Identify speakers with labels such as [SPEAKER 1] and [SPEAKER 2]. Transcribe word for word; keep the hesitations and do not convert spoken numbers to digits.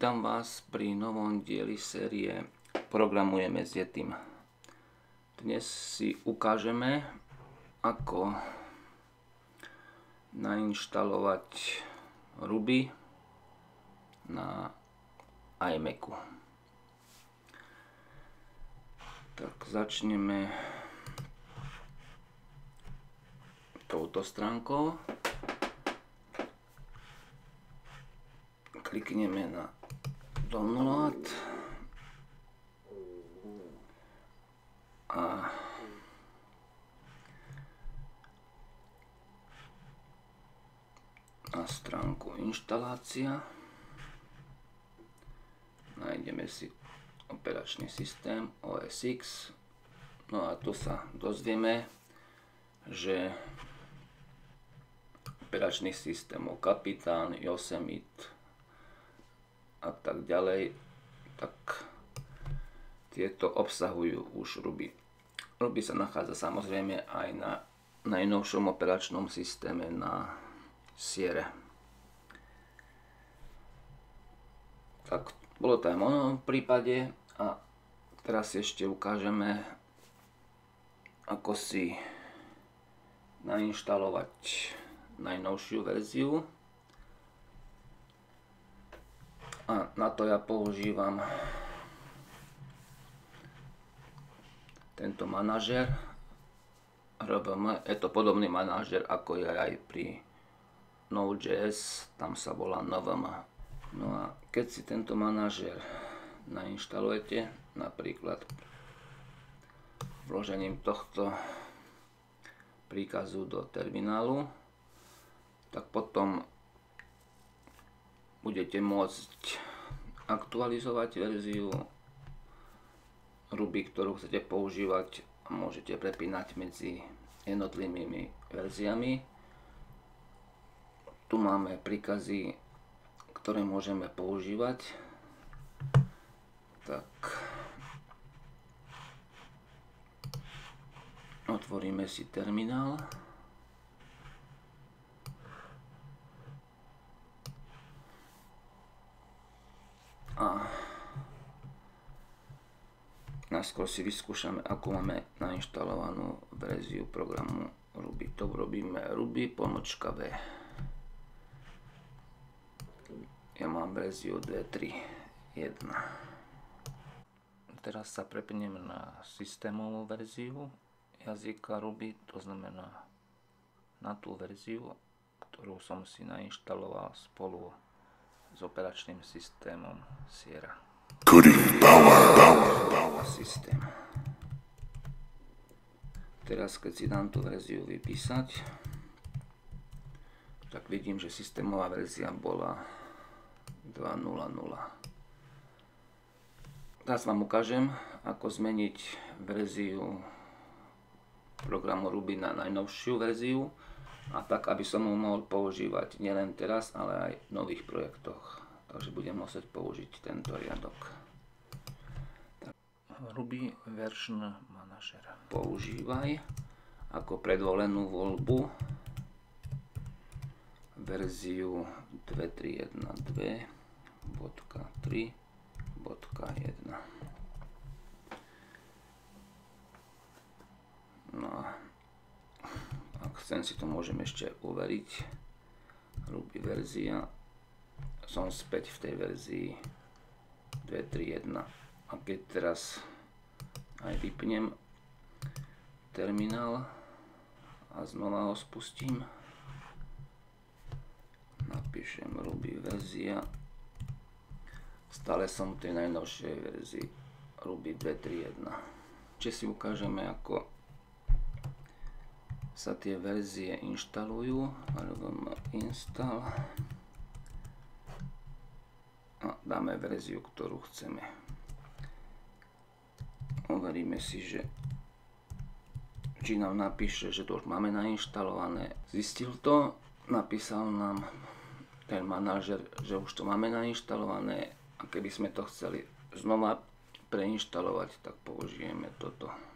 [SPEAKER 1] Vítam vás pri novom dieli série Programujeme s Yetim. Dnes si ukážeme, ako nainštalovať Ruby na iMacu. Tak začneme touto stránkou. Klikneme na download a na stránku inštalácia nájdeme si operačný systém O S X. No a tu sa dozvieme, že operačný systém Kapitán, Yosemite a tak ďalej, tak tieto obsahujú už Ruby. Ruby sa nachádza samozrejme aj na najnovšom operačnom systéme na Sierre. Tak bolo to aj v mojom prípade a teraz si ešte ukážeme, ako si nainštalovať najnovšiu verziu. A na to ja používam tento manažer R V M. Je to podobný manažer, ako je aj pri Node.js, tam sa volá N V M. No a keď si tento manažer nainštalujete, napríklad vložením tohto príkazu do terminálu, tak potom budete môcť aktualizovať verziu Ruby, ktorú chcete používať, a môžete prepínať medzi jednotlivými verziami. Tu máme príkazy, ktoré môžeme používať. Tak otvoríme si terminál. A najskôr si vyskúšame, ako máme nainštalovanú verziu programu Ruby. To robíme Ruby pomočka V. Ja mám verziu dva bodka tri bodka jeden. Teraz sa prepnem na systémovú verziu jazyka Ruby, to znamená na tú verziu, ktorú som si nainštaloval spolu s operačným systémom Sierra. Systém. Teraz keď si dám tú verziu vypísať, tak vidím, že systémová verzia bola dva bodka nula nula. Teraz vám ukážem, ako zmeniť verziu programu Ruby na najnovšiu verziu, a tak, aby som ho mohol používať nielen teraz, ale aj v nových projektoch. Takže budem musieť použiť tento riadok. Ruby Version Manager. Používaj ako predvolenú voľbu verziu dva tri jedna dva bodka tri bodka jeden. No a ak chcem, si to môžem ešte overiť. Ruby verzia. Som späť v tej verzii dva tri jedna. A keď teraz aj vypnem terminál a znova ho spustím, napíšem Ruby verzia. Stále som v tej najnovšej verzii Ruby dva tri jedna. Čiže si ukážeme, ako sa tie verzie inštalujú. R V M install a dáme verziu, ktorú chceme. Overíme si, že či nám napíše, že to už máme nainštalované. Zistil to, napísal nám ten manažer, že už to máme nainštalované, a keby sme to chceli znova preinštalovať, tak použijeme toto.